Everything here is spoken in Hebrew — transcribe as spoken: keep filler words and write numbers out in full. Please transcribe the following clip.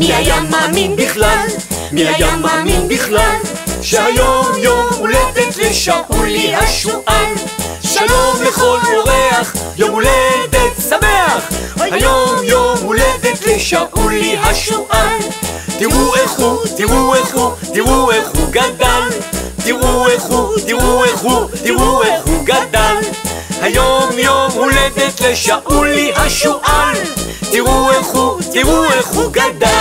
מי היה מאמין בכלל, מי היה מאמין בכלל, שהיום יום הולדת לשאולי השועל. שלום לכל אורח, יום הולדת שמח, היום יום הולדת לשאולי השועל. תראו איך הוא, תראו איך הוא, תראו איך הוא גדל, תראו איך הוא, תראו איך הוא, תראו איך הוא גדל. היום יום הולדת לשאולי השועל, תראו איך הוא, תראו איך הוא גדל.